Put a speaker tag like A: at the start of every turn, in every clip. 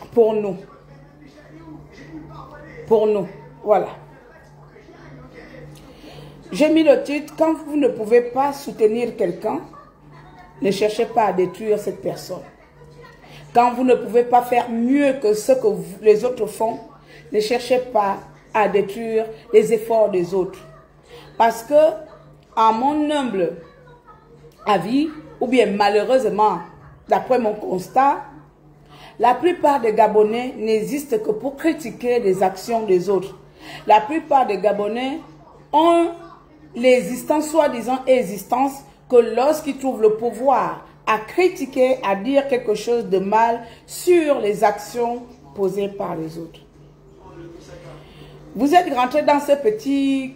A: pour nous. Pour nous. Voilà. J'ai mis le titre, quand vous ne pouvez pas soutenir quelqu'un, ne cherchez pas à détruire cette personne. Quand vous ne pouvez pas faire mieux que ce que les autres font, ne cherchez pas à détruire les efforts des autres. Parce que, à mon humble avis, ou bien malheureusement, d'après mon constat, la plupart des Gabonais n'existent que pour critiquer les actions des autres. La plupart des Gabonais ont l'existence, soi-disant existence, que lorsqu'ils trouvent le pouvoir à critiquer, à dire quelque chose de mal sur les actions posées par les autres. Vous êtes rentré dans ce petit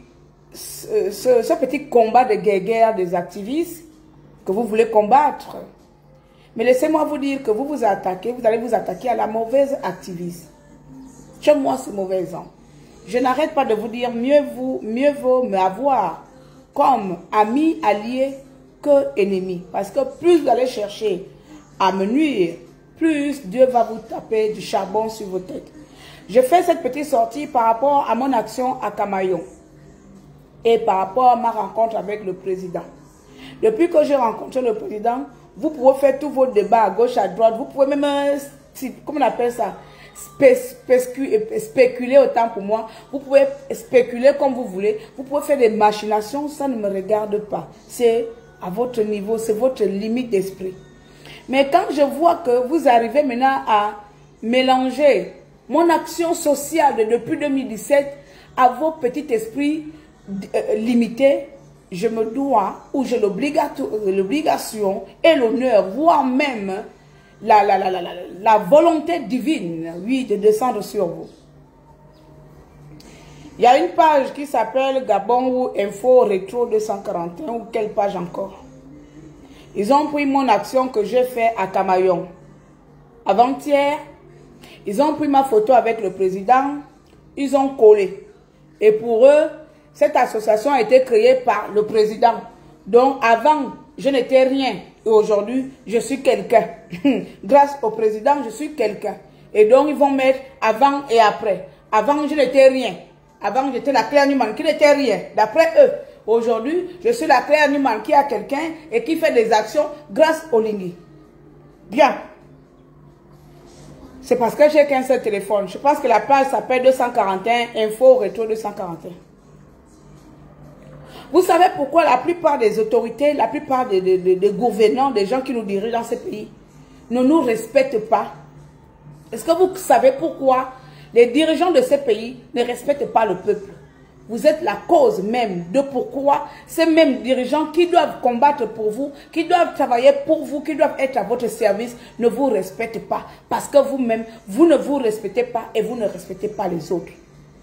A: combat de guerre des activistes que vous voulez combattre. Mais laissez-moi vous dire que vous allez vous attaquer à la mauvaise activiste. Chez moi, c'est mauvais. Je n'arrête pas de vous dire, mieux vaut m'avoir comme ami, allié, que ennemi. Parce que plus vous allez chercher à me nuire, plus Dieu va vous taper du charbon sur vos têtes. Je fais cette petite sortie par rapport à mon action à Camaillon et par rapport à ma rencontre avec le président. Depuis que j'ai rencontré le président, vous pouvez faire tous vos débats à gauche, à droite. Vous pouvez même, comment on appelle ça, spéculer autant pour moi. Vous pouvez spéculer comme vous voulez. Vous pouvez faire des machinations, ça ne me regarde pas. C'est à votre niveau, c'est votre limite d'esprit. Mais quand je vois que vous arrivez maintenant à mélanger mon action sociale depuis 2017 à vos petits esprits limités, je me dois, ou j'ai l'obligation et l'honneur, voire même la volonté divine, oui, de descendre sur vous. Il y a une page qui s'appelle Gabon ou Info Rétro 241, ou quelle page encore? Ils ont pris mon action que j'ai faite à Camaillon. Avant-hier, ils ont pris ma photo avec le président, ils ont collé. Et pour eux, cette association a été créée par le président. Donc avant, je n'étais rien. Et aujourd'hui, je suis quelqu'un. Grâce au président, je suis quelqu'un. Et donc, ils vont mettre avant et après. Avant, je n'étais rien. Avant, j'étais la Claire Newman qui n'était rien. D'après eux, aujourd'hui, je suis la Claire Newman qui a quelqu'un et qui fait des actions grâce au Lingui. Bien. C'est parce que j'ai qu'un seul téléphone. Je pense que la page s'appelle 241, Info Rétro 241. Vous savez pourquoi la plupart des autorités, la plupart des gouvernants, des gens qui nous dirigent dans ce pays, ne nous respectent pas? Est-ce que vous savez pourquoi les dirigeants de ce pays ne respectent pas le peuple? Vous êtes la cause même de pourquoi ces mêmes dirigeants qui doivent combattre pour vous, qui doivent travailler pour vous, qui doivent être à votre service, ne vous respectent pas. Parce que vous-même, vous ne vous respectez pas et vous ne respectez pas les autres.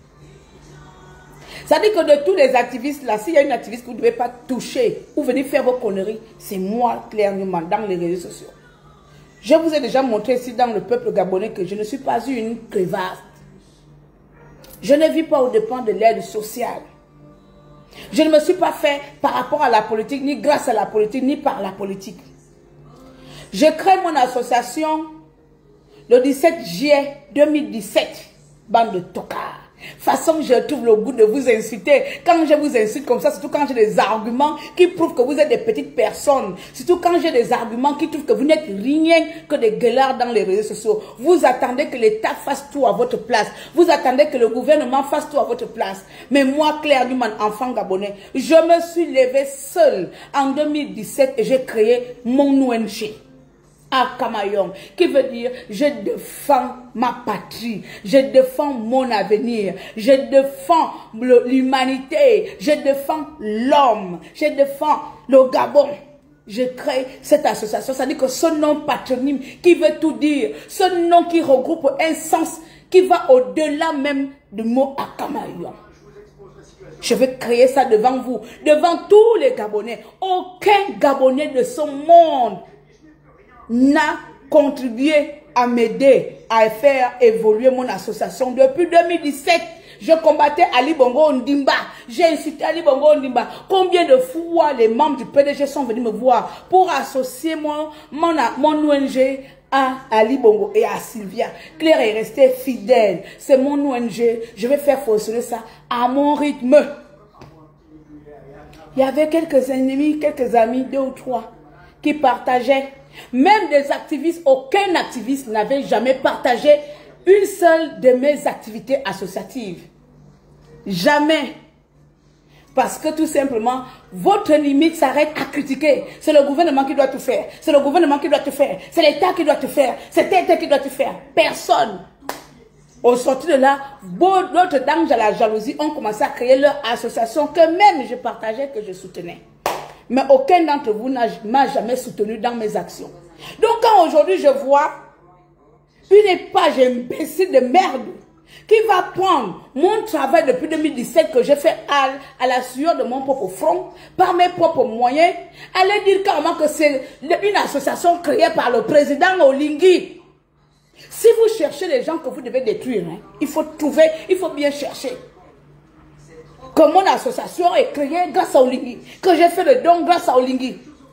A: Ça dit que de tous les activistes là, s'il y a une activiste que vous ne devez pas toucher ou venir faire vos conneries, c'est moi, Claire Newman, dans les réseaux sociaux. Je vous ai déjà montré ici dans le peuple gabonais que je ne suis pas une crevasse. Je ne vis pas aux dépens de l'aide sociale. Je ne me suis pas fait par rapport à la politique, ni grâce à la politique, ni par la politique. Je crée mon association le 17 juillet 2017, bande de tocards. Façon, je trouve le goût de vous insulter. Quand je vous insulte comme ça, surtout quand j'ai des arguments qui prouvent que vous êtes des petites personnes. Surtout quand j'ai des arguments qui prouvent que vous n'êtes rien que des gueulards dans les réseaux sociaux. Vous attendez que l'État fasse tout à votre place. Vous attendez que le gouvernement fasse tout à votre place. Mais moi, Claire Newman, enfant gabonais, je me suis levée seule en 2017 et j'ai créé mon ONG. À Camaillon, qui veut dire je défends ma patrie, je défends mon avenir, je défends l'humanité, je défends l'homme, je défends le Gabon. Je crée cette association, ça dit que ce nom patronyme qui veut tout dire, ce nom qui regroupe un sens qui va au-delà même du mot à Camaillon. Je vais créer ça devant vous, devant tous les Gabonais. Aucun Gabonais de ce monde n'a contribué à m'aider à faire évoluer mon association. Depuis 2017, je combattais Ali Bongo Ondimba. J'ai incité Ali Bongo Ondimba. Combien de fois les membres du PDG sont venus me voir pour associer mon ONG à Ali Bongo et à Sylvia. Claire est restée fidèle. C'est mon ONG. Je vais faire fonctionner ça à mon rythme. Il y avait quelques ennemis, quelques amis, 2 ou 3, qui partageaient. Même des activistes, aucun activiste n'avait jamais partagé une seule de mes activités associatives. Jamais. Parce que tout simplement, votre limite s'arrête à critiquer. C'est le gouvernement qui doit tout faire. C'est le gouvernement qui doit tout faire. C'est l'État qui doit tout faire. C'est l'État qui doit tout faire. Personne. Au sorti de là, d'autres dames à la jalousie ont commencé à créer leur association que même je partageais, que je soutenais. Mais aucun d'entre vous m'a jamais soutenu dans mes actions. Donc quand aujourd'hui je vois une page imbécile de merde qui va prendre mon travail depuis 2017 que j'ai fait à la sueur de mon propre front, par mes propres moyens, aller dire carrément que c'est une association créée par le président Olingi. Si vous cherchez les gens que vous devez détruire, hein, il faut trouver, il faut bien chercher. Que mon association est créée grâce à Olingi, que j'ai fait le don grâce à Olingi.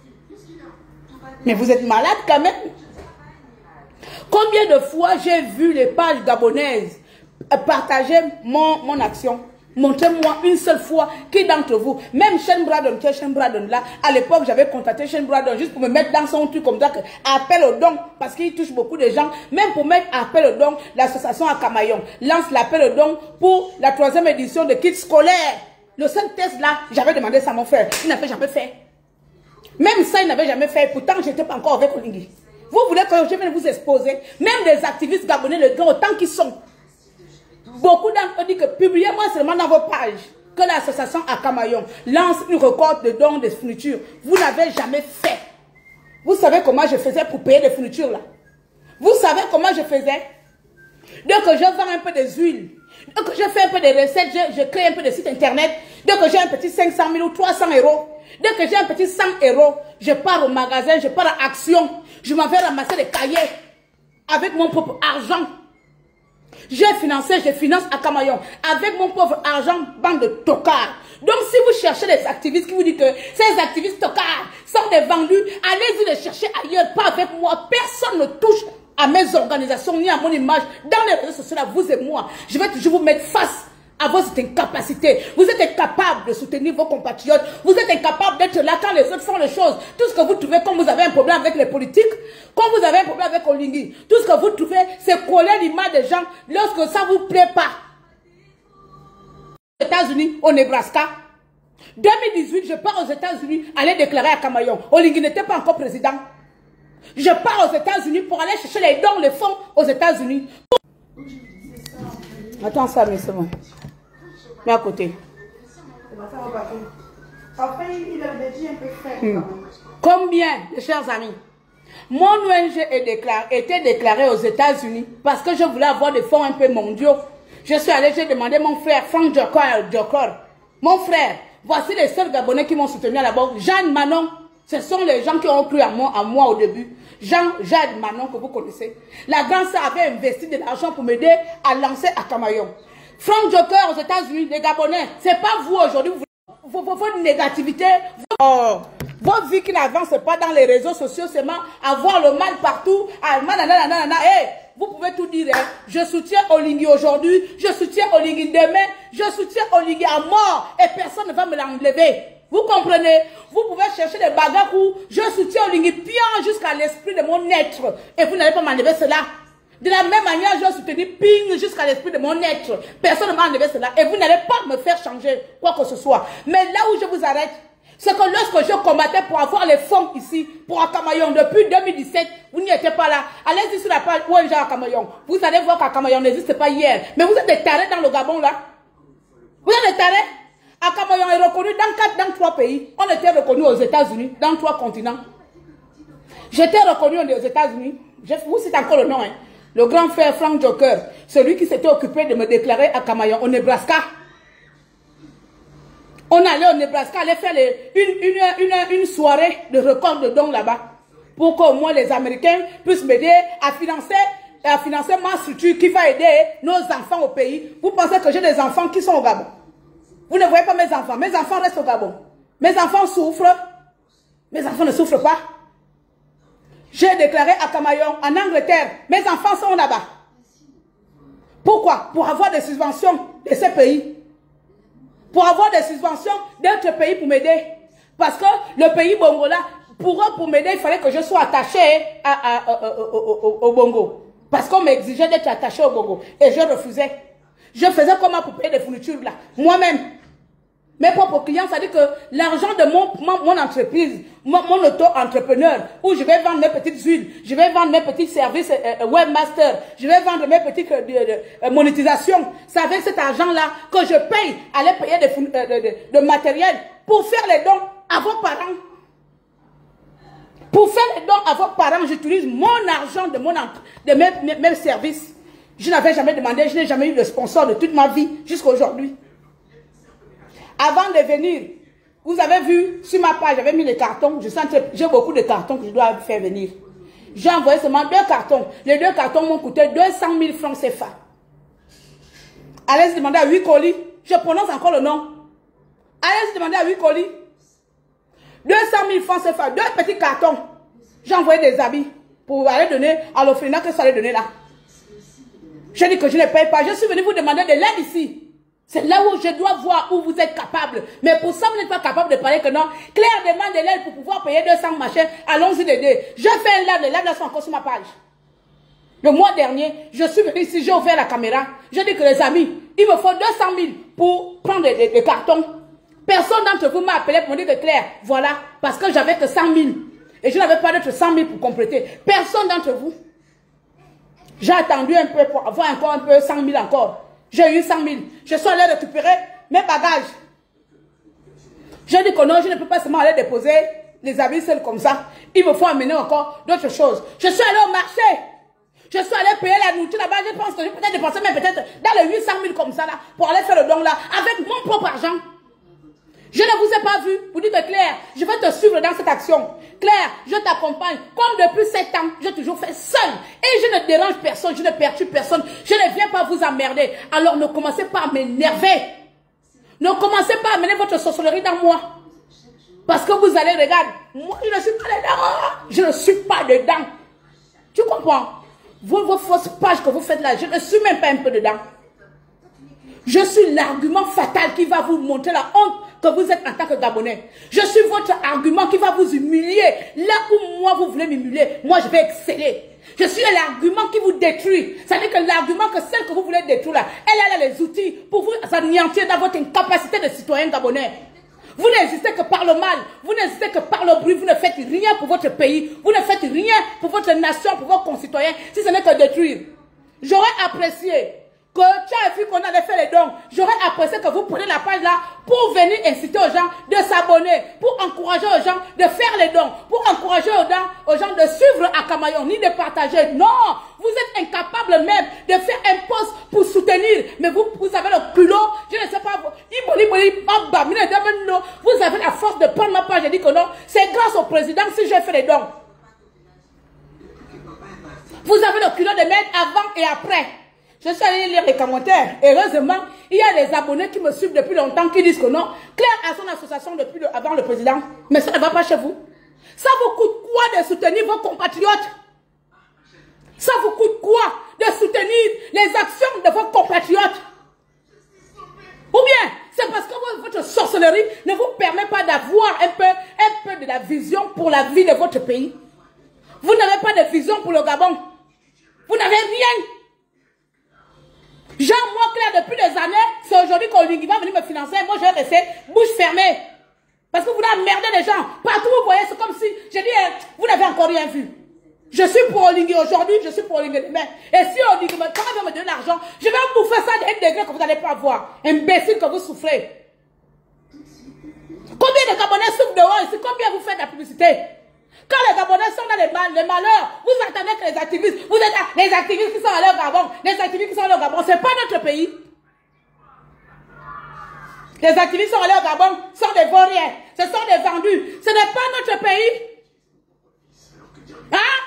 A: Mais vous êtes malade quand même. Combien de fois j'ai vu les pages gabonaises partager mon action? Montrez-moi une seule fois qui d'entre vous, même Shane Bradon, là, à l'époque j'avais contacté Shane Bradon juste pour me mettre dans son truc comme ça, appel au don, parce qu'il touche beaucoup de gens, même pour mettre appel au don, l'association à Camaillon lance l'appel au don pour la 3e édition de kits scolaires. Le seul test là, j'avais demandé ça à mon frère, il n'avait jamais fait. Même ça, il n'avait jamais fait, pourtant j'étais pas encore avec Olingi. Vous voulez que je vienne vous exposer, même des activistes gabonais, le grand autant qu'ils sont. Beaucoup d'entre eux disent que publiez-moi seulement dans vos pages que l'association à Camaillon lance une record de dons de fournitures. Vous n'avez jamais fait. Vous savez comment je faisais pour payer des fournitures là? Vous savez comment je faisais? Dès que je vends un peu des huiles, dès que je fais un peu de recettes, je crée un peu de site internet, dès que j'ai un petit 500 000 ou 300 euros, dès que j'ai un petit 100 euros, je pars au magasin, je pars à Action, je m'en vais ramasser des cahiers avec mon propre argent. J'ai financé, je finance à Camaillon avec mon pauvre argent, bande de tocards. Donc si vous cherchez des activistes qui vous disent que ces activistes tocards sont des vendus, allez-y les chercher ailleurs, pas avec moi. Personne ne touche à mes organisations ni à mon image. Dans les réseaux sociaux, là, vous et moi, je vais toujours vous mettre face à vos incapacités. Vous êtes incapable de soutenir vos compatriotes. Vous êtes incapable d'être là quand les autres font les choses. Tout ce que vous trouvez, comme vous avez un problème avec les politiques, comme vous avez un problème avec Olingi, tout ce que vous trouvez, c'est coller l'image des gens lorsque ça ne vous plaît pas. Aux États-Unis, au Nebraska, 2018, je pars aux États-Unis, aller déclarer à Camaillon. Olingi n'était pas encore président. Je pars aux États-Unis pour aller chercher les dons, les fonds aux États-Unis. Attends ça, mais c'est bon. Mets à côté.
B: Après, il avait dit un peu frère.
A: Combien de chers amis? Mon ONG était déclaré aux États-Unis parce que je voulais avoir des fonds un peu mondiaux. Je suis allé, j'ai demandé à mon frère, Frank Jokor. Mon frère, voici les seuls Gabonais qui m'ont soutenu à la banque. Jeanne Manon, ce sont les gens qui ont cru à moi au début. Jade Manon, que vous connaissez. La grande sœur avait investi de l'argent pour m'aider à lancer à Camaillon. Frank Joker aux États-Unis, les Gabonais, c'est pas vous aujourd'hui, votre négativité, votre vie qui n'avance pas dans les réseaux sociaux, c'est avoir le mal partout, hey, vous pouvez tout dire, hein. Je soutiens Olingi aujourd'hui, je soutiens Olingi demain, je soutiens Olingi à mort, et personne ne va me l'enlever. Vous comprenez? Vous pouvez chercher des bagarres où je soutiens Olingi Pian jusqu'à l'esprit de mon être, et vous n'allez pas m'enlever cela. De la même manière, je soutiens Ping jusqu'à l'esprit de mon être. Personne ne m'a enlevé cela. Et vous n'allez pas me faire changer quoi que ce soit. Mais là où je vous arrête, c'est que lorsque je combattais pour avoir les fonds ici, pour Akamayon, depuis 2017, vous n'y étiez pas là. Allez-y sur la page ONG Akamayon. Vous allez voir qu'Akamayon n'existe pas hier. Mais vous êtes des tarés dans le Gabon là. Vous êtes des tarés. Akamayon est reconnu dans 3 pays. On était reconnu aux États-Unis, dans 3 continents. J'étais reconnu aux États-Unis. Je vous cite encore le nom, hein. Le grand frère Frank Joker, celui qui s'était occupé de me déclarer à Camaillon, au Nebraska. On allait au Nebraska, aller faire une soirée de record de dons là-bas. Pour qu'au moins les Américains puissent m'aider à financer ma structure qui va aider nos enfants au pays. Vous pensez que j'ai des enfants qui sont au Gabon? Vous ne voyez pas mes enfants. Mes enfants restent au Gabon. Mes enfants souffrent. Mes enfants ne souffrent pas. J'ai déclaré à Camaillon, en Angleterre, mes enfants sont là-bas. Pourquoi? Pour avoir des subventions de ces pays. Pour avoir des subventions d'autres pays pour m'aider. Parce que le pays Bongo là, pour eux, pour m'aider, il fallait que je sois attaché au Bongo. Parce qu'on m'exigeait d'être attaché au Bongo. Et je refusais. Je faisais comment pour payer des fournitures là. Moi-même. Mes propres clients, ça dit que l'argent de mon entreprise, mon auto-entrepreneur, où je vais vendre mes petites huiles, je vais vendre mes petits services webmaster, je vais vendre mes petites monétisations. C'est avec cet argent-là que je paye, aller payer de matériel pour faire les dons à vos parents. Pour faire les dons à vos parents, j'utilise mon argent de mes services. Je n'avais jamais demandé, je n'ai jamais eu de sponsor de toute ma vie jusqu'à aujourd'hui. Avant de venir, vous avez vu sur ma page, j'avais mis les cartons. J'ai beaucoup de cartons que je dois faire venir. J'ai envoyé seulement 2 cartons. Les 2 cartons m'ont coûté 200 000 francs CFA. Allez-y demander à 8 colis. Je prononce encore le nom. Allez-y demander à 8 colis. 200 000 francs CFA. 2 petits cartons. J'ai envoyé des habits pour aller donner à l'orphelinat que ça allait donner là. J'ai dit que je ne paye pas. Je suis venu vous demander de l'aide ici. C'est là où je dois voir où vous êtes capable. Mais pour ça, vous n'êtes pas capable de parler que non. Claire demande de l'aide pour pouvoir payer 200 machins. Allons-y d'aider. Je fais un live, les lives là sont encore sur ma page. Le mois dernier, je suis venu ici, j'ai ouvert la caméra. J'ai dit que les amis, il me faut 200 000 pour prendre des cartons. Personne d'entre vous m'a appelé pour me dire que Claire, voilà, parce que j'avais que 100 000. Et je n'avais pas d'autres 100 000 pour compléter. Personne d'entre vous. J'ai attendu un peu pour avoir encore un peu 100 000 encore. J'ai eu 100 000. Je suis allé récupérer mes bagages. J'ai dit que non, je ne peux pas seulement aller déposer les habits seuls comme ça. Il me faut amener encore d'autres choses. Je suis allé au marché. Je suis allé payer la nourriture là-bas. Je pense que je peux peut-être dépenser même peut-être dans les 800 000 comme ça là pour aller faire le don là avec mon propre argent. Je ne vous ai pas vu. Vous dites que Claire, je vais te suivre dans cette action. Claire, je t'accompagne. Comme depuis 7 ans, j'ai toujours fait seul. Et je ne dérange personne, je ne perturbe personne. Je ne viens pas vous emmerder. Alors ne commencez pas à m'énerver. Ne commencez pas à mener votre sorcellerie dans moi. Parce que vous allez regarder. Moi, je ne suis pas dedans. Je ne suis pas dedans. Tu comprends? Vos fausses pages que vous faites là, je ne suis même pas un peu dedans. Je suis l'argument fatal qui va vous montrer la honte que vous êtes en tant que Gabonais. Je suis votre argument qui va vous humilier. Là où moi vous voulez m'humilier, moi je vais exceller. Je suis l'argument qui vous détruit. C'est-à-dire que l'argument que celle que vous voulez détruire là, elle a les outils pour vous anéantir dans votre incapacité de citoyen gabonais. Vous n'existez que par le mal, vous n'existez que par le bruit, vous ne faites rien pour votre pays, vous ne faites rien pour votre nation, pour vos concitoyens, si ce n'est que détruire. J'aurais apprécié que tu as vu qu'on allait faire les dons. J'aurais apprécié que vous preniez la page là pour venir inciter aux gens de s'abonner, pour encourager aux gens de faire les dons, pour encourager aux gens de suivre à Camaillon, ni de partager. Non, vous êtes incapable même de faire un poste pour soutenir. Mais vous avez le culot, je ne sais pas, vous avez la force de prendre ma page et dire que non, c'est grâce au président si j'ai fait les dons. Vous avez le culot de mettre avant et après. Je suis allé lire les commentaires. Heureusement, il y a des abonnés qui me suivent depuis longtemps qui disent que non, Claire a son association depuis avant le président. Mais ça ne va pas chez vous. Ça vous coûte quoi de soutenir vos compatriotes? Ça vous coûte quoi de soutenir les actions de vos compatriotes? Ou bien, c'est parce que votre sorcellerie ne vous permet pas d'avoir un peu de la vision pour la vie de votre pays. Vous n'avez pas de vision pour le Gabon. Vous n'avez rien. Genre, moi, Claire, depuis des années, c'est aujourd'hui qu'Olingui va venir me financer. Moi, je vais rester bouche fermée. Parce que vous emmerdez les gens. Partout, vous voyez, c'est comme si, je dis, vous n'avez encore rien vu. Je suis pour Olingui aujourd'hui, je suis pour Olingui demain. Et si Olingui va me donner l'argent, je vais vous bouffer ça d'un degré que vous n'allez pas voir. Imbécile que vous souffrez. Combien de Gabonais souffrent dehors ici? Combien vous faites de la publicité? Quand les Gabonais sont dans les malheurs, vous attendez que les activistes, vous êtes les activistes qui sont allés au Gabon, les activistes qui sont allés au Gabon, c'est pas notre pays. Les activistes sont allés au Gabon, sont des vauriens, ce sont des vendus, ce n'est pas notre pays. Hein?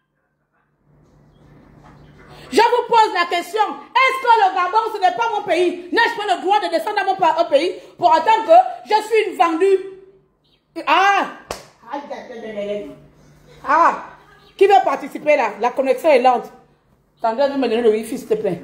A: Je vous pose la question, est-ce que le Gabon ce n'est pas mon pays? N'ai-je pas le droit de descendre dans mon pays pour autant que je suis une vendue? Ah! Qui veut participer là? La connexion est lente. Sandra, je me donner le wifi, s'il te plaît.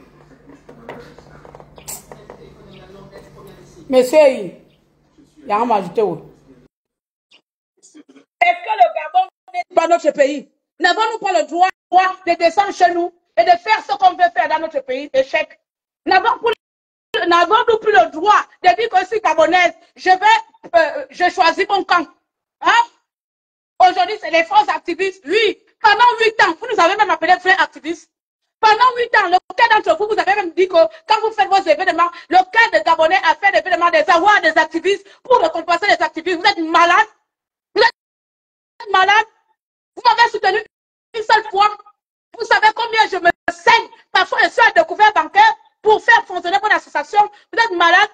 A: Monsieur, il y a un majorité. Est-ce que le Gabon n'est pas notre pays? N'avons-nous pas le droit de descendre chez nous et de faire ce qu'on veut faire dans notre pays? Échec. N'avons-nous plus le droit de dire que je suis gabonaise, je choisis mon camp? Hein? Aujourd'hui, c'est les forces activistes. Oui, pendant 8 ans, vous nous avez même appelé frères activistes. Pendant 8 ans, le cas d'entre vous, vous avez même dit que quand vous faites vos événements, le cas de Gabonais a fait des événements, des avoirs des activistes pour récompenser les activistes. Vous êtes malade? Vous êtes malade? Vous m'avez soutenu une seule fois. Vous savez combien je me saigne. Parfois, je suis à découvert bancaire pour faire fonctionner mon association. Vous êtes malade?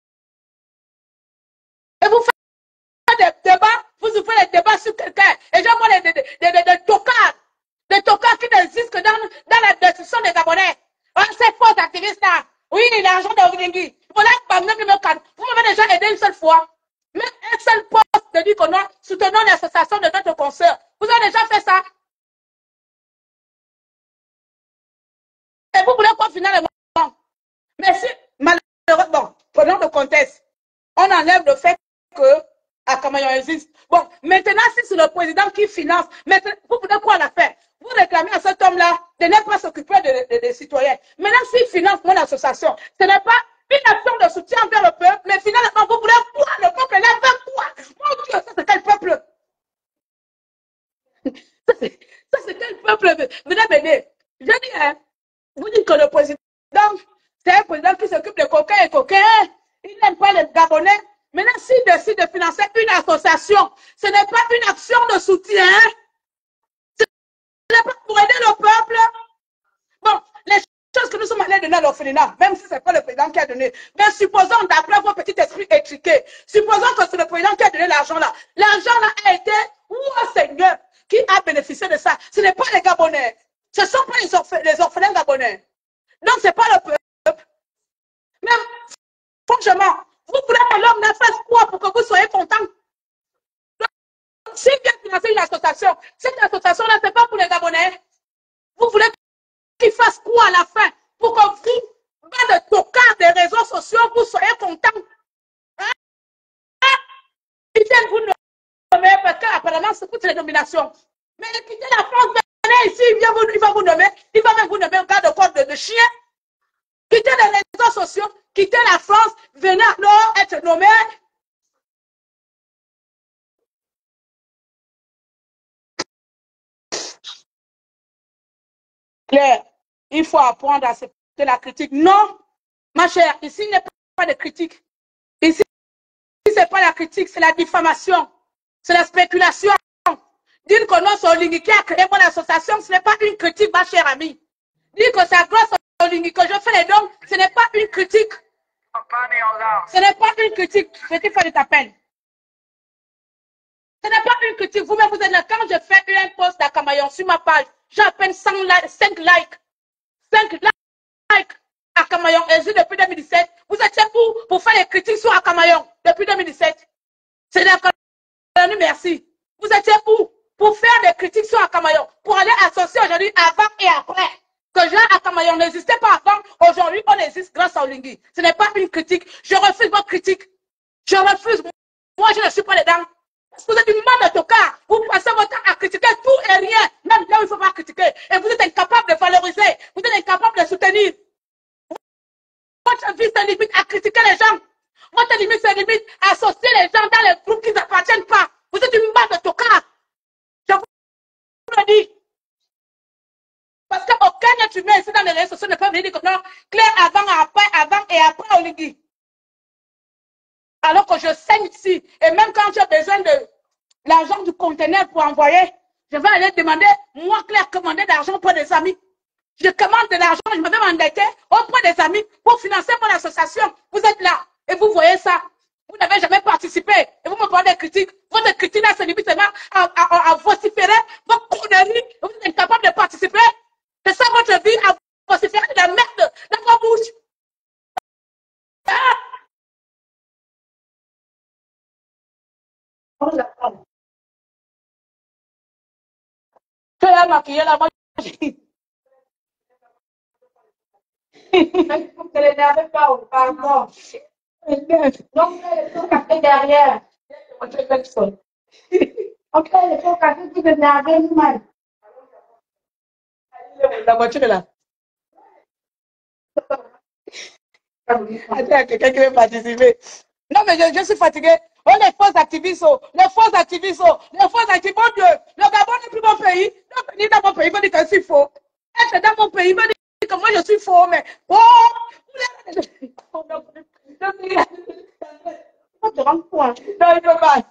A: Et vous faites des débats, vous ouvrez les débats sur quelqu'un. Et je vois des tocards qui n'existent que dans la destruction des Gabonais. Ces faux activistes-là. Oui, l'argent de Olingi. Voilà, vous m'avez déjà aidé une seule fois. Même un seul poste de dire que nous soutenons l'association de notre concert. Vous avez déjà fait ça. Et vous voulez quoi finalement? Mais si, malheureusement, prenons le contexte. On enlève le fait que Akamayon existe. Bon, maintenant, si c'est le président qui finance, vous voulez quoi la faire? Vous réclamez à cet homme-là de ne pas s'occuper des citoyens. Maintenant, s'il finance mon association, ce n'est pas une action de soutien vers le peuple, mais finalement, vous voulez quoi? Le peuple là veut quoi? Mon Dieu, ça c'est quel peuple? Ça c'est quel peuple? Venez m'aider. Je dis, hein, vous dites que le président, c'est un président qui s'occupe de coquins et coquins. Il n'aime pas les Gabonais. Maintenant, s'il décide de financer une association, ce n'est pas une action de soutien. Ce n'est pas pour aider le peuple. Bon, les choses que nous sommes allés donner à l'orphelinat, même si ce n'est pas le président qui a donné, mais supposons, d'après vos petits esprits étriqués, supposons que c'est le président qui a donné l'argent là. L'argent là a été, oh Seigneur, qui a bénéficié de ça? Ce n'est pas les Gabonais. Ce ne sont pas les orphelins gabonais. Donc, ce n'est pas le peuple. Mais franchement, vous voulez que l'homme ne fasse quoi pour que vous soyez content? S'il vient financer une association, cette association-là, ce n'est pas pour les Gabonais. Vous voulez qu'il fasse quoi à la fin pour que vous, dans le tocard des réseaux sociaux, vous soyez content? Hein? Ils viennent vous nommer parce qu'apparemment, c'est toutes les nominations. Mais quittez la France, venez ici, il va vous nommer, il va même vous nommer un garde-corps de chien. Quittez les réseaux sociaux, quittez la France, venez alors être nommé. Claire, il faut apprendre à accepter la critique. Non, ma chère, ici, il n'y a pas de critique. Ici, ce n'est pas la critique, c'est la diffamation, c'est la spéculation. Dire que non, c'est Olingi qui a créé mon association, ce n'est pas une critique, ma chère amie. Dire que c'est grâce à Olingi que je fais les dons, ce n'est pas une critique. Ce n'est pas une critique. Je t'ai fait de ta peine. Ce n'est pas une critique. Vous-même, vous êtes là. Quand je fais un post d'Akamayon sur ma page, j'ai à peine 5 likes. 5 likes. Akamayon existe depuis 2017. Vous étiez où pour faire les critiques sur Akamayon depuis 2017? C'est d'accord. Merci. Vous étiez où pour faire des critiques sur Akamayon? Pour aller associer aujourd'hui avant et après. Que Jean Akamayon n'existait pas avant. Aujourd'hui, on existe grâce à Olingi. Ce n'est pas une critique. Je refuse votre critique. Je refuse. Moi, je ne suis pas dedans. Vous êtes une main de tocard. Vous passez votre temps à critiquer tout et rien. Même là où il ne faut pas critiquer. Et vous êtes incapable de valoriser. Vous êtes incapable de soutenir. Votre vie se limite à critiquer les gens. Votre limite se limite à associer les gens dans les groupes qui ne appartiennent pas. Vous êtes une main de tocard. Je vous le dis. Parce qu'aucun être humain ici dans les réseaux sociaux ne peut venir dire que non, Claire avant et après Oligui. Alors que je saigne ici. Et même quand j'ai besoin de l'argent du conteneur pour envoyer, je vais aller demander, moi Claire, commander d'argent pour des amis. Je commande de l'argent, je me vais m'endetter auprès des amis pour financer mon association. Vous êtes là et vous voyez ça. Vous n'avez jamais participé et vous me parlez de critiques. Votre critique là se limite seulement à vociférer vos conneries. Vous êtes incapable de participer. C'est ça votre vie, à vociférer de la merde dans vos bouches. Ah! Tu as maquillé la moi.
B: Vous ne l'énervez pas, pardon. Donc, il faut casser derrière. Ok, il faut casser tout l'énerver nous-mêmes.
A: La voiture est là. Attends, quelqu'un qui veut participer. Non, mais je suis fatigué. Oh, les faux activistes, oh, les faux activistes, oh, les faux activistes, mon Dieu, le Gabon n'est plus mon pays. Donc, venir dans mon pays, il veut dire que je suis faux. Être dans mon pays, il veut dire que moi, je suis faux, mais oh,
B: Faut te rendre compte.
A: non, il veut pas.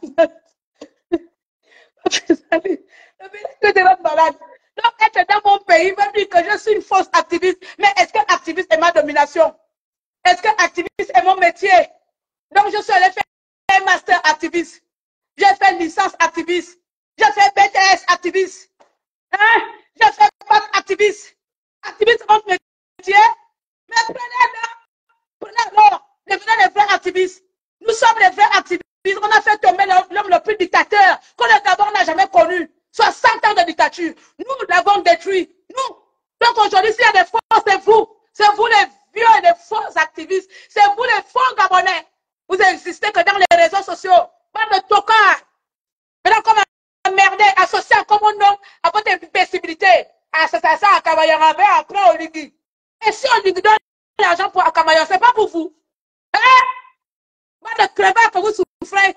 A: Que tu es malade. Donc, être dans mon pays veut dire que je suis une fausse activiste. Mais est-ce que activiste est ma domination? Est-ce que activiste est mon métier? Donc, je suis allée faire un master activiste. J'ai fait une licence activiste. J'ai fait BTS activiste. Hein? J'ai fait bac activiste. Activiste est mon métier. Mais prenez alors, devenez les vrais activistes. Nous sommes les vrais activistes. On a fait tomber l'homme le plus dictateur que le Gabon n'a jamais connu. 60 ans de dictature. Nous l'avons détruit. Nous. Donc aujourd'hui, s'il y a des faux, c'est vous. C'est vous les vieux et les faux activistes. C'est vous les faux Gabonais. Vous n'existez que dans les réseaux sociaux. Pas de tocards. Maintenant, comme emmerdé, associé à comme nom, à votre imbécilité. Association à Kabayarabe, après au Ligui. Et si on lui donne l'argent pour Akamayan, c'est pas pour vous. Hein? Pas de crevard que vous souffrez.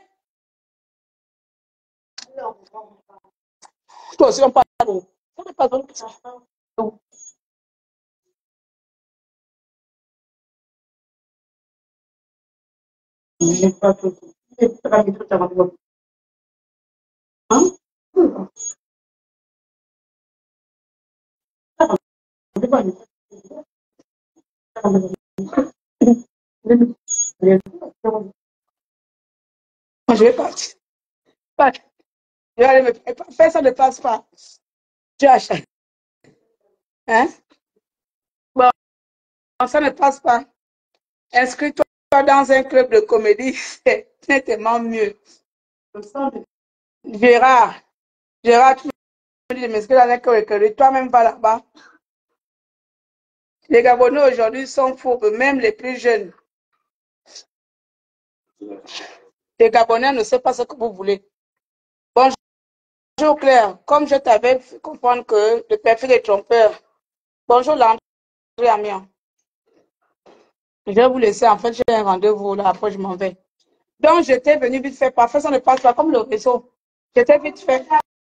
A: Toi aussi, on parle. On ne parle pas. Je vais partir. Je vais aller me faire, ça ne passe pas. Tu achètes. Hein? Bon, ça ne passe pas. Inscris-toi dans un club de comédie, c'est nettement mieux. Gérard, tu me dis de m'inscrire dans un club de comédie. Toi-même, va là-bas. Les Gabonais aujourd'hui sont fourbes, même les plus jeunes. Les Gabonais ne savent pas ce que vous voulez. Bonjour Claire, comme je t'avais fait comprendre que le perfil est trompeur. Bonjour Landry Amiens. Je vais vous laisser, en fait, j'ai un rendez-vous là, après je m'en vais. Donc, j'étais venu vite fait, parfois ça ne passe pas comme le réseau. J'étais vite fait.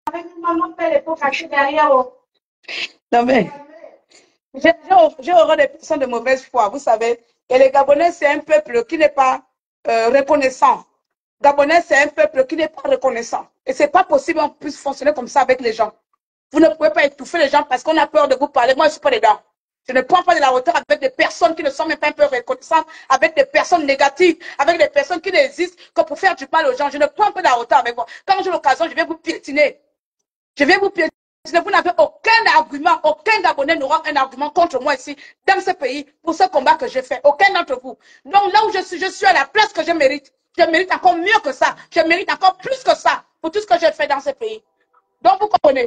A: Non mais, j'ai horreur des personnes de mauvaise foi, vous savez. Et les Gabonais, c'est un peuple qui n'est pas reconnaissant. Gabonais, c'est un peuple qui n'est pas reconnaissant. Et c'est pas possible qu'on puisse fonctionner comme ça avec les gens. Vous ne pouvez pas étouffer les gens parce qu'on a peur de vous parler. Moi, je ne suis pas dedans. Je ne prends pas de la hauteur avec des personnes qui ne sont même pas un peu reconnaissantes, avec des personnes négatives, avec des personnes qui n'existent que pour faire du mal aux gens. Je ne prends pas de la hauteur avec vous. Quand j'ai l'occasion, je vais vous piétiner. Je vais vous piétiner. Vous n'avez aucun argument, aucun Gabonais n'aura un argument contre moi ici, dans ce pays, pour ce combat que j'ai fait. Aucun d'entre vous. Donc là où je suis à la place que je mérite. Je mérite encore mieux que ça. Je mérite encore plus que ça pour tout ce que j'ai fait dans ce pays. Donc vous comprenez.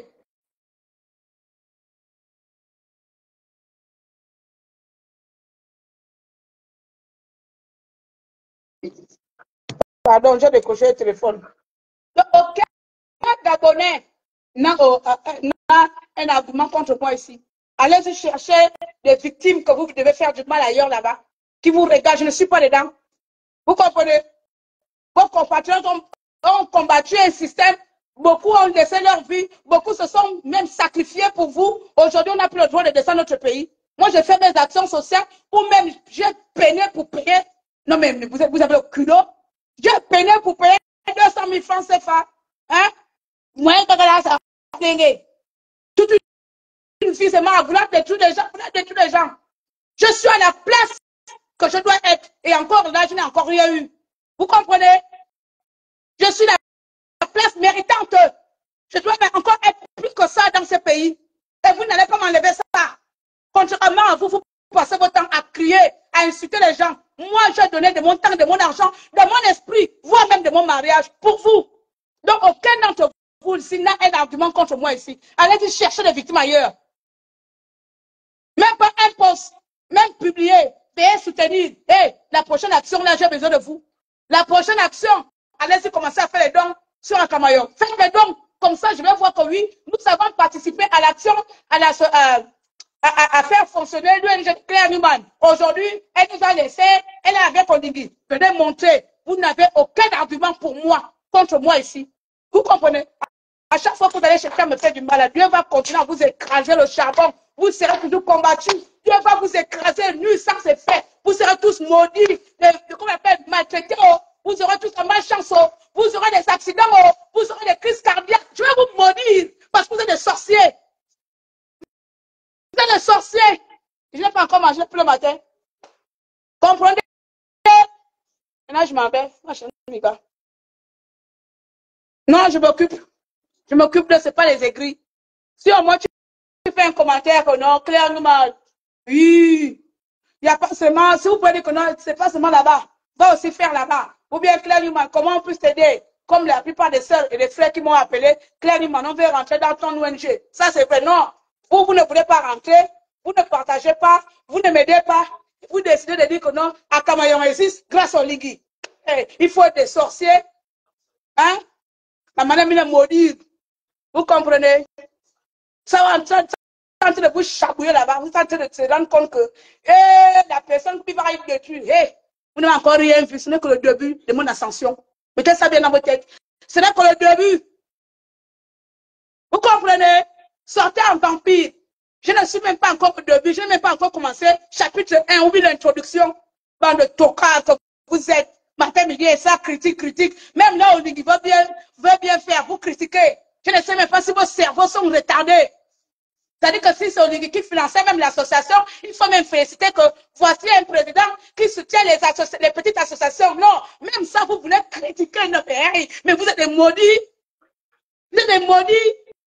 A: Pardon, j'ai décroché le téléphone. Donc, aucun Gabonais n'a un argument contre moi ici. Allez chercher des victimes que vous devez faire du mal ailleurs là-bas, qui vous regardent. Je ne suis pas dedans. Vous comprenez? Vos compatriotes ont combattu un système. Beaucoup ont laissé leur vie. Beaucoup se sont même sacrifiés pour vous. Aujourd'hui, on n'a plus le droit de descendre notre pays. Moi, j'ai fait mes actions sociales ou même j'ai peiné pour payer. Non, mais vous avez le culot. J'ai peiné pour payer 200 000 francs CFA. Hein? Moi, ça toute une fille, c'est moi, vous l'avez détruit les gens, vous l'avez détruit les gens. Je suis à la place que je dois être. Et encore là, je n'ai encore rien eu. Vous comprenez? Je suis à la place méritante. Je dois encore être plus que ça dans ce pays. Et vous n'allez pas m'enlever ça. Contrairement à vous, vous passez votre temps à crier, à insulter les gens. Moi, j'ai donné de mon temps, de mon argent, de mon esprit, voire même de mon mariage pour vous. Donc, aucun d'entre vous, s'il y a un argument contre moi ici, allez chercher des victimes ailleurs. Même pas un post, même publié, payer, soutenir. Hey, la prochaine action, là, j'ai besoin de vous. La prochaine action, allez-y commencer à faire les dons sur un camaillon. Faites les dons. Comme ça, je vais voir que oui, nous avons participé à l'action, à faire fonctionner l'ONG Claire Newman. Aujourd'hui, elle nous a laissé, elle est avec Oligui. Venez montrer, vous n'avez aucun argument pour moi, contre moi ici. Vous comprenez? À chaque fois que vous allez chercher à me faire du mal, Dieu va continuer à vous écraser le charbon. Vous serez toujours combattus. Dieu va vous écraser nu, ça c'est fait. Vous serez tous maudits, comment on appelle, maltraités. Oh. Vous aurez tous la malchance. Oh. Vous aurez des accidents. Oh. Vous aurez des crises cardiaques. Je vais vous maudire parce que vous êtes des sorciers. Vous êtes des sorciers. Je n'ai pas encore mangé plus le matin. Comprenez? Maintenant, je m'en vais. Non, je m'occupe. Je m'occupe de ce pas les aigris. Si au moins tu fais un commentaire que non, Claire nous mal. Oui. Il n'y a pas seulement, si vous pouvez dire que non, c'est pas seulement là-bas. Va aussi faire là-bas. Ou bien Claire Newman, comment on peut t'aider? Comme la plupart des sœurs et des frères qui m'ont appelé, Claire Newman, on veut rentrer dans ton ONG. Ça, c'est vrai. Non. Vous ne voulez pas rentrer. Vous ne partagez pas. Vous ne m'aidez pas. Vous décidez de dire que non, à Camaillon existe grâce au Ligui. Hey, il faut être des sorciers. Hein? La madame, il est maudite. Vous comprenez? Ça va en train de vous chabouiller là-bas. Vous êtes en train de se rendre compte que la personne qui va être détruite, vous n'avez encore rien vu. Ce n'est que le début de mon ascension. Mettez ça bien dans votre tête. Ce n'est que le début. Vous comprenez? Sortez en vampire. Je ne suis même pas encore au début. Je n'ai même pas encore commencé. Chapitre 1, ou bien l'introduction. Bande de tocards que vous êtes. Matin, midi et ça, critique. Même là, on dit qu'il veut bien faire. Vous critiquez. Je ne sais même pas si vos cerveaux sont retardés. C'est-à-dire que si c'est Oligui qui finançait même l'association, il faut même féliciter que voici un président qui soutient les petites associations. Non, même ça, vous voulez critiquer notre pays. Mais vous êtes des maudits. Vous êtes des maudits.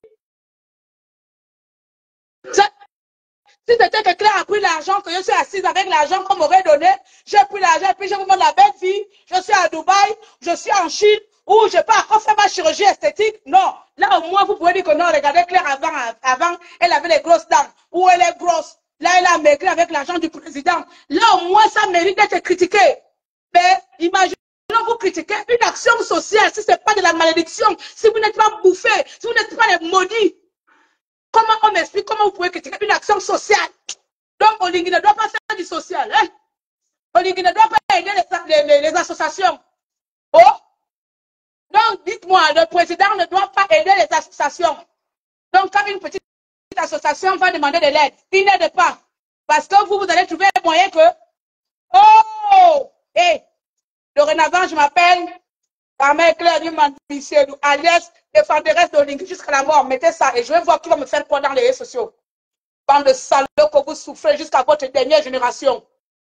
A: Si c'était que Claire a pris l'argent, que je suis assise avec l'argent qu'on m'aurait donné, j'ai pris l'argent et puis je vous montre la belle fille. Je suis à Dubaï, je suis en Chine, où je peux encore faire ma chirurgie esthétique. Non, là au moins vous pouvez dire que non, regardez Claire avant, elle avait les grosses dents. Où elle est grosse. Là, elle a maigri avec l'argent du président. Là au moins ça mérite d'être critiqué. Mais imaginez. Vous critiquez une action sociale si ce n'est pas de la malédiction, si vous n'êtes pas bouffé, si vous n'êtes pas les maudits. Comment on m'explique comment vous pouvez critiquer une action sociale? Donc, Oligui ne doit pas faire du social. Hein? Oligui ne doit pas aider les associations. Oh? Donc, dites-moi, le président ne doit pas aider les associations. Donc, quand une petite association va demander de l'aide, il n'aide pas. Parce que vous allez trouver un moyen que... Oh! Hey! Dorénavant, je m'appelle Carmen Claire Newman Bissiedu, alias défenderesse d'Oligui jusqu'à la mort. Mettez ça et je vais voir qui va me faire quoi dans les réseaux sociaux. Bande de salauds que vous souffrez jusqu'à votre dernière génération.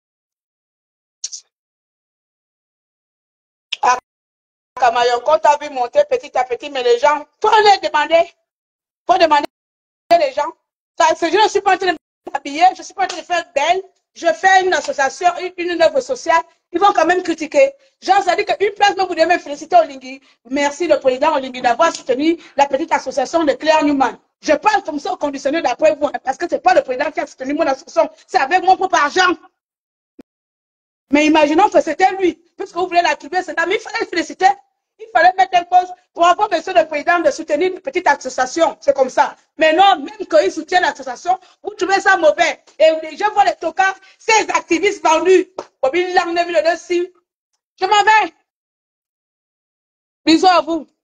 A: À Camaillon, quand tu as vu monter petit à petit, mais les gens, faut les demander. Faut demander les gens. Je ne suis pas en train de m'habiller, je ne suis pas en train de faire belle. Je fais une association, une œuvre sociale. Ils vont quand même critiquer. Genre, ça dit qu'une place, vous devez même féliciter Oligui. Merci le président Oligui d'avoir soutenu la petite association de Claire Newman. Je parle comme ça au conditionnel d'après vous, parce que ce n'est pas le président qui a soutenu mon association, c'est avec mon propre argent. Mais imaginons que c'était lui, puisque vous voulez l'attribuer, c'est là, mais il fallait le féliciter. Il fallait mettre un poste pour avoir monsieur le président de soutenir une petite association. C'est comme ça. Mais non, même qu'il soutient l'association, vous trouvez ça mauvais. Et je vois les tocards, ces activistes vendus. Je m'en vais. Bisous à vous.